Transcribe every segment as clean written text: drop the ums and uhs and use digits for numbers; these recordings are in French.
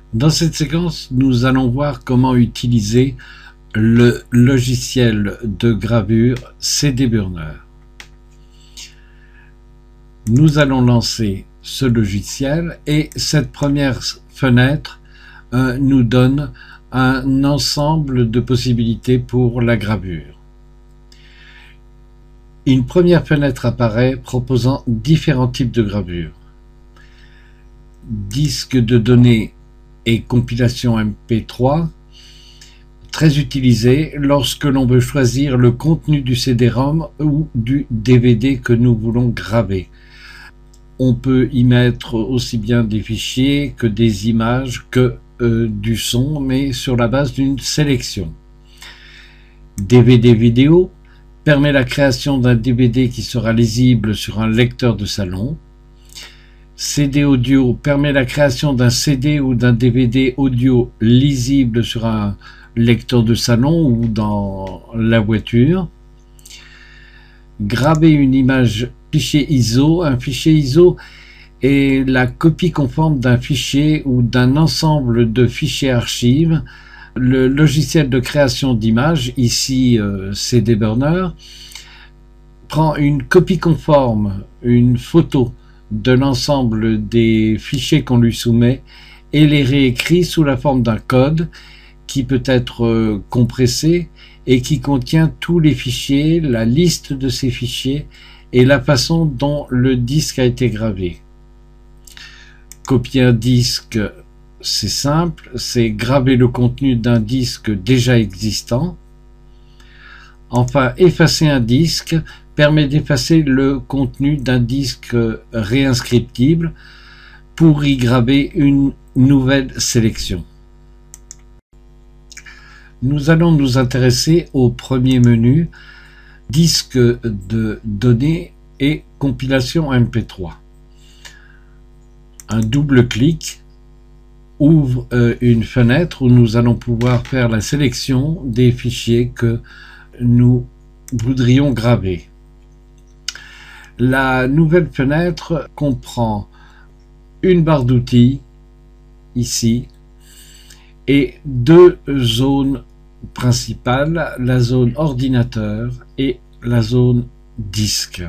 Dans cette séquence, nous allons voir comment utiliser le logiciel de gravure CD Burner. Nous allons lancer ce logiciel et cette première fenêtre nous donne un ensemble de possibilités pour la gravure. Une première fenêtre apparaît proposant différents types de gravures. Disque de données et compilation MP3, très utilisé lorsque l'on veut choisir le contenu du CD-ROM ou du DVD que nous voulons graver. On peut y mettre aussi bien des fichiers que des images que du son, mais sur la base d'une sélection. DVD vidéo permet la création d'un DVD qui sera lisible sur un lecteur de salon. CD audio permet la création d'un CD ou d'un DVD audio lisible sur un lecteur de salon ou dans la voiture. Graver une image fichier ISO. Un fichier ISO est la copie conforme d'un fichier ou d'un ensemble de fichiers archives. Le logiciel de création d'images, ici CD Burner, prend une copie conforme, une photo de l'ensemble des fichiers qu'on lui soumet et les réécrit sous la forme d'un code qui peut être compressé et qui contient tous les fichiers, la liste de ces fichiers et la façon dont le disque a été gravé. Copier un disque, c'est simple, c'est graver le contenu d'un disque déjà existant. Enfin, effacer un disque permet d'effacer le contenu d'un disque réinscriptible pour y graver une nouvelle sélection. Nous allons nous intéresser au premier menu, disque de données et compilation MP3. Un double clic ouvre une fenêtre où nous allons pouvoir faire la sélection des fichiers que nous voudrions graver. La nouvelle fenêtre comprend une barre d'outils, ici, et deux zones principales, la zone ordinateur et la zone disque.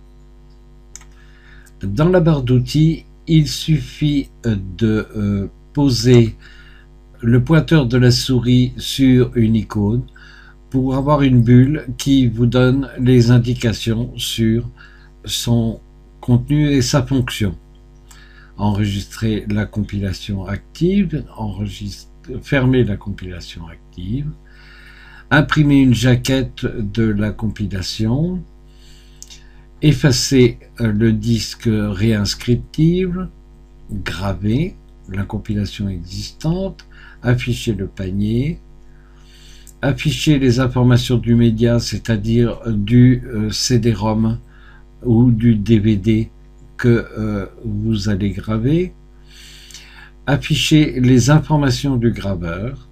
Dans la barre d'outils, il suffit de poser le pointeur de la souris sur une icône pour avoir une bulle qui vous donne les indications sur son contenu et sa fonction. Enregistrer la compilation active, fermer la compilation active, imprimer une jaquette de la compilation, effacer le disque réinscriptible, graver la compilation existante, afficher le panier, afficher les informations du média, c'est-à-dire du CD-ROM ou du DVD que vous allez graver, afficher les informations du graveur,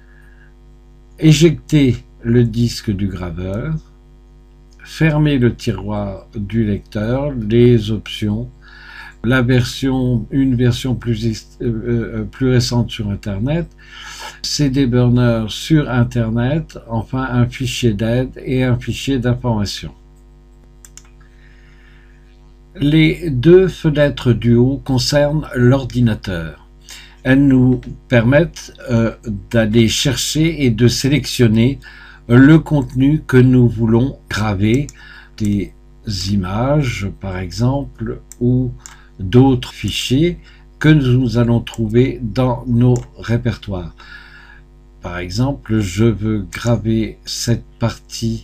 éjecter le disque du graveur, fermer le tiroir du lecteur, les options, une version plus récente sur Internet, CD Burner sur Internet, enfin un fichier d'aide et un fichier d'information. Les deux fenêtres du haut concernent l'ordinateur. Elles nous permettent d'aller chercher et de sélectionner le contenu que nous voulons graver, des images par exemple, ou d'autres fichiers que nous allons trouver dans nos répertoires. Par exemple, je veux graver cette partie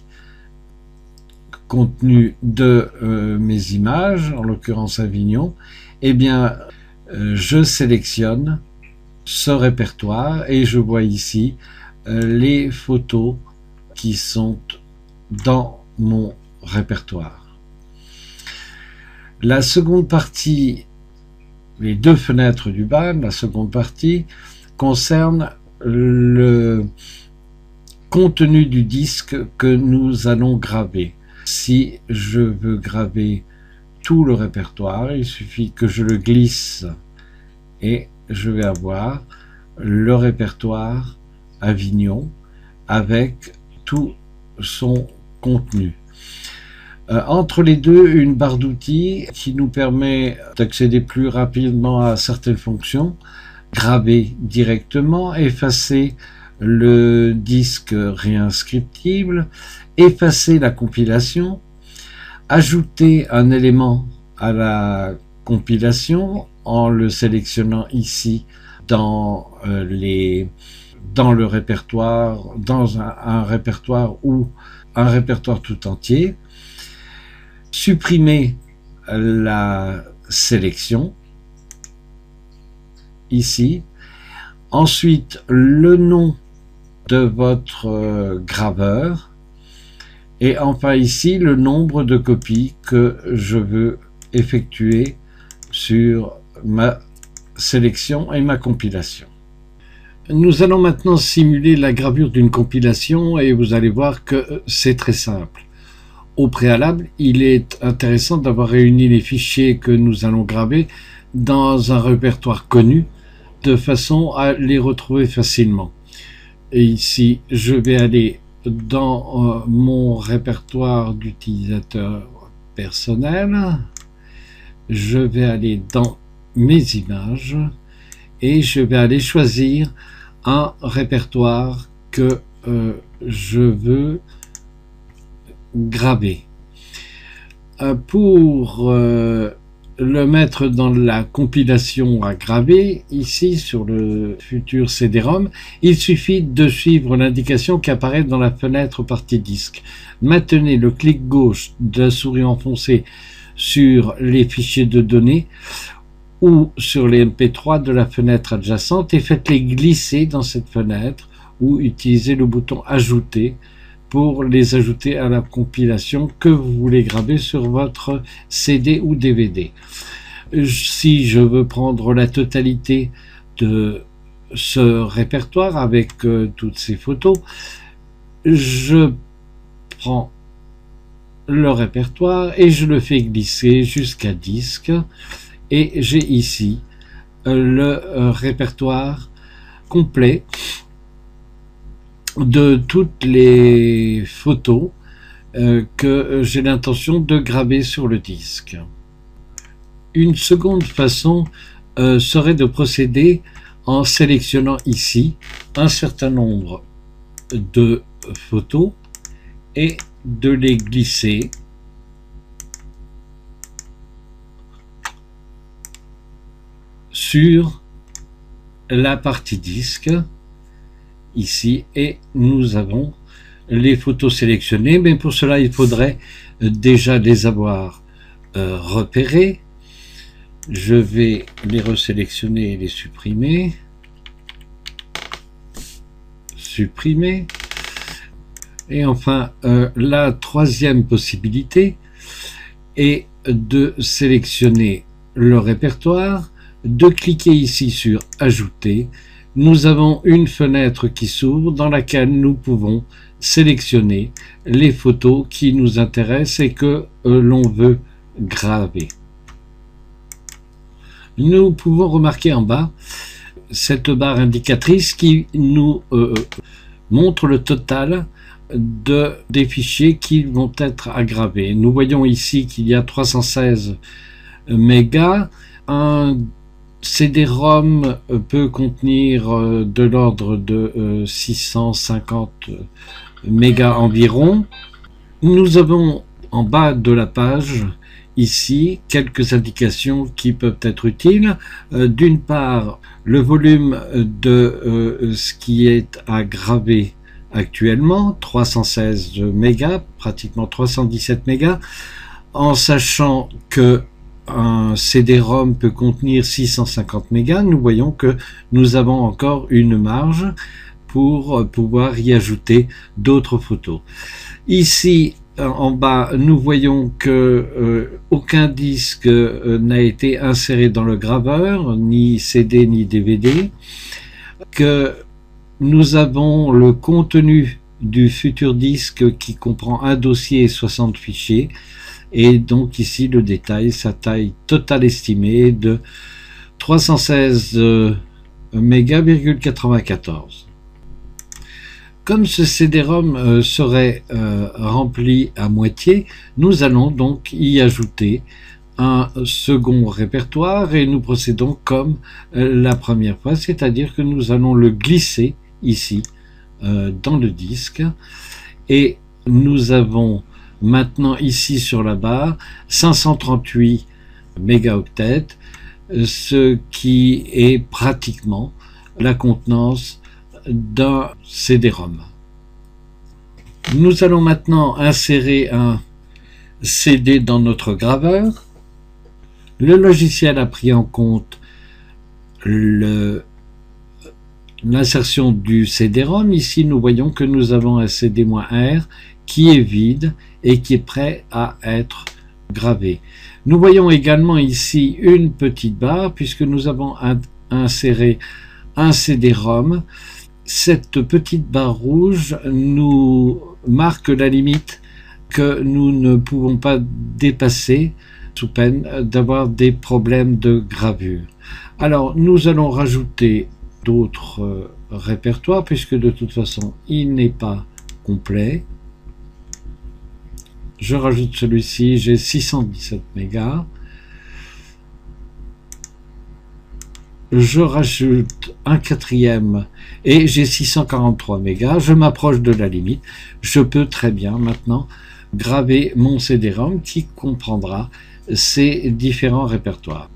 contenu de mes images, en l'occurrence Avignon, eh bien, je sélectionne ce répertoire et je vois ici les photos qui sont dans mon répertoire. La seconde partie, les deux fenêtres du bas, la seconde partie concerne le contenu du disque que nous allons graver. Si je veux graver tout le répertoire, il suffit que je le glisse et je vais avoir le répertoire Avignon avec tout son contenu. Entre les deux, une barre d'outils qui nous permet d'accéder plus rapidement à certaines fonctions, graver directement, effacer le disque réinscriptible, effacer la compilation, ajouter un élément à la compilation en le sélectionnant ici dans le répertoire, dans un répertoire ou un répertoire tout entier, supprimer la sélection ici, ensuite le nom de votre graveur et enfin ici le nombre de copies que je veux effectuer sur ma sélection et ma compilation. Nous allons maintenant simuler la gravure d'une compilation et vous allez voir que c'est très simple. Au préalable, il est intéressant d'avoir réuni les fichiers que nous allons graver dans un répertoire connu de façon à les retrouver facilement. Et ici, je vais aller dans mon répertoire d'utilisateur personnel. Je vais aller dans mes images et je vais aller choisir un répertoire que je veux graver. Pour le mettre dans la compilation à graver, ici sur le futur CD-ROM, il suffit de suivre l'indication qui apparaît dans la fenêtre partie disque. Maintenez le clic gauche de la souris enfoncée sur les fichiers de données ou sur les MP3 de la fenêtre adjacente et faites-les glisser dans cette fenêtre ou utilisez le bouton ajouter pour les ajouter à la compilation que vous voulez graver sur votre CD ou DVD. Si je veux prendre la totalité de ce répertoire avec toutes ces photos, je prends le répertoire et je le fais glisser jusqu'à disque et j'ai ici le répertoire complet de toutes les photos que j'ai l'intention de graver sur le disque. Une seconde façon serait de procéder en sélectionnant ici un certain nombre de photos et de les glisser sur la partie disque ici et nous avons les photos sélectionnées, mais pour cela il faudrait déjà les avoir repérées. Je vais les resélectionner et les supprimer. Supprimer. Et enfin, la troisième possibilité est de sélectionner le répertoire, de cliquer ici sur Ajouter. Nous avons une fenêtre qui s'ouvre dans laquelle nous pouvons sélectionner les photos qui nous intéressent et que l'on veut graver. Nous pouvons remarquer en bas cette barre indicatrice qui nous montre le total des fichiers qui vont être à graver. Nous voyons ici qu'il y a 316 mégas. Un CD-ROM peut contenir de l'ordre de 650 mégas environ. Nous avons en bas de la page ici quelques indications qui peuvent être utiles. D'une part, le volume de ce qui est à graver actuellement, 316 mégas, pratiquement 317 mégas, en sachant que un CD-ROM peut contenir 650 mégas, nous voyons que nous avons encore une marge pour pouvoir y ajouter d'autres photos. Ici, en bas, nous voyons que aucun disque n'a été inséré dans le graveur, ni CD ni DVD, que nous avons le contenu du futur disque qui comprend un dossier et 60 fichiers, et donc ici le détail, sa taille totale estimée de 316 mégas,94. Comme ce CD-ROM serait rempli à moitié, nous allons donc y ajouter un second répertoire et nous procédons comme la première fois, c'est-à-dire que nous allons le glisser ici dans le disque et nous avons maintenant ici sur la barre 538 mégaoctets, ce qui est pratiquement la contenance d'un CD-ROM. Nous allons maintenant insérer un CD dans notre graveur. Le logiciel a pris en compte l'insertion du CD-ROM. Ici, nous voyons que nous avons un CD-R qui est vide et qui est prêt à être gravé. Nous voyons également ici une petite barre puisque nous avons inséré un CD-ROM. Cette petite barre rouge nous marque la limite que nous ne pouvons pas dépasser sous peine d'avoir des problèmes de gravure. Alors nous allons rajouter d'autres répertoires puisque de toute façon il n'est pas complet. Je rajoute celui-ci, j'ai 617 mégas. Je rajoute un quatrième et j'ai 643 mégas. Je m'approche de la limite. Je peux très bien maintenant graver mon CD-ROM qui comprendra ces différents répertoires.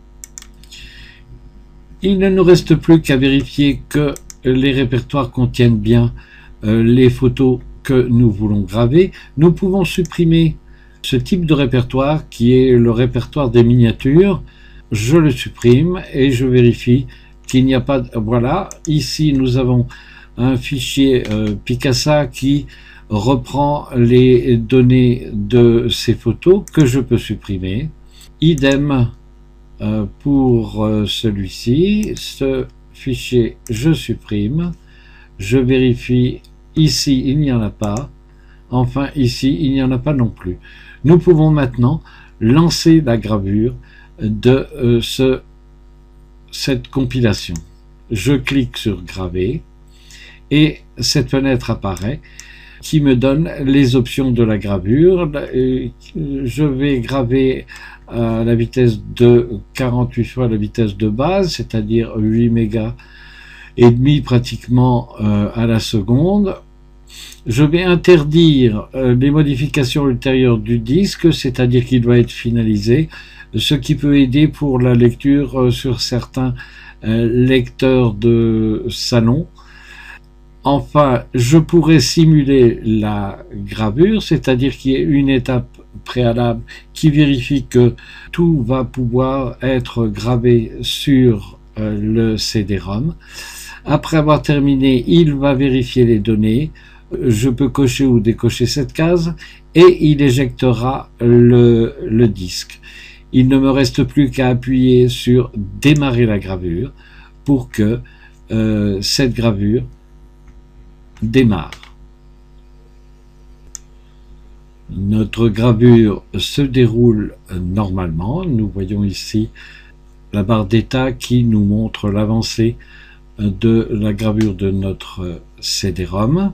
Il ne nous reste plus qu'à vérifier que les répertoires contiennent bien les photos que nous voulons graver. Nous pouvons supprimer ce type de répertoire qui est le répertoire des miniatures. Je le supprime et je vérifie qu'il n'y a pas de... Voilà, ici nous avons un fichier Picasa qui reprend les données de ces photos que je peux supprimer. Idem pour celui-ci, ce fichier je supprime, je vérifie, ici il n'y en a pas, enfin ici il n'y en a pas non plus. Nous pouvons maintenant lancer la gravure de cette compilation. Je clique sur graver et cette fenêtre apparaît qui me donne les options de la gravure. Je vais graver à la vitesse de 48 fois la vitesse de base, c'est-à-dire 8 mégas et demi pratiquement à la seconde. Je vais interdire les modifications ultérieures du disque, c'est-à-dire qu'il doit être finalisé, ce qui peut aider pour la lecture sur certains lecteurs de salon. Enfin, je pourrais simuler la gravure, c'est-à-dire qu'il y ait une étape préalable qui vérifie que tout va pouvoir être gravé sur le CD-ROM. Après avoir terminé, il va vérifier les données. Je peux cocher ou décocher cette case et il éjectera le disque. Il ne me reste plus qu'à appuyer sur démarrer la gravure pour que cette gravure démarre. Notre gravure se déroule normalement. Nous voyons ici la barre d'état qui nous montre l'avancée de la gravure de notre CD-ROM.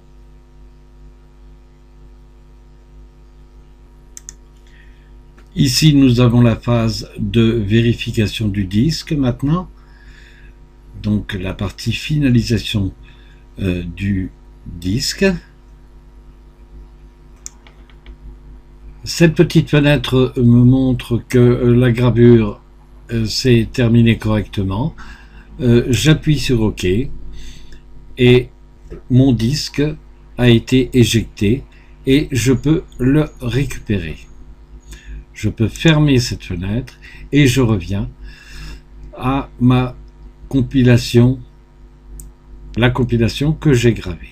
Ici, nous avons la phase de vérification du disque maintenant. Donc la partie finalisation du disque. Cette petite fenêtre me montre que la gravure s'est terminée correctement. J'appuie sur OK et mon disque a été éjecté et je peux le récupérer. Je peux fermer cette fenêtre et je reviens à ma compilation, la compilation que j'ai gravée.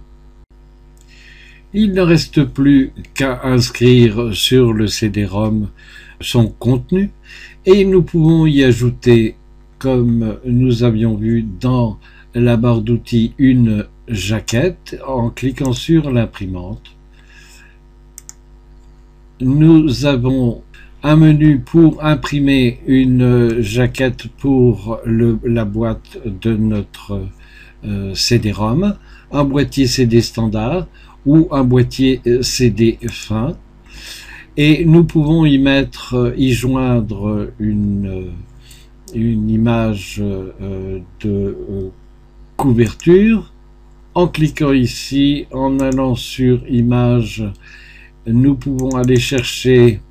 Il ne reste plus qu'à inscrire sur le CD-ROM son contenu et nous pouvons y ajouter, comme nous avions vu dans la barre d'outils, une jaquette en cliquant sur l'imprimante. Nous avons un menu pour imprimer une jaquette pour la boîte de notre CD-ROM, un boîtier CD standard ou un boîtier CD fin, et nous pouvons y joindre une image de couverture. En cliquant ici, en allant sur image, nous pouvons aller chercher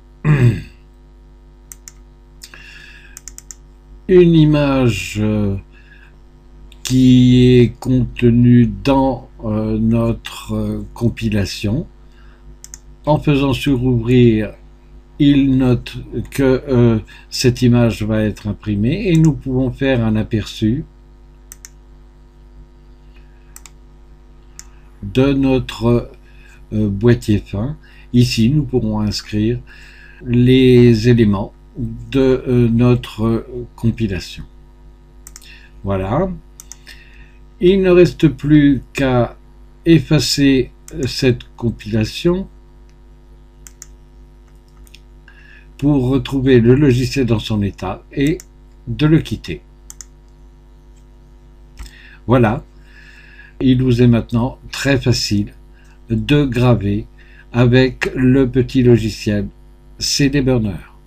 une image qui est contenue dans notre compilation. En faisant sur ouvrir, il note que cette image va être imprimée et nous pouvons faire un aperçu de notre boîtier fin. Ici, nous pourrons inscrire les éléments de notre compilation. Voilà. Il ne reste plus qu'à effacer cette compilation pour retrouver le logiciel dans son état et de le quitter. Voilà. Il vous est maintenant très facile de graver avec le petit logiciel CD Burner.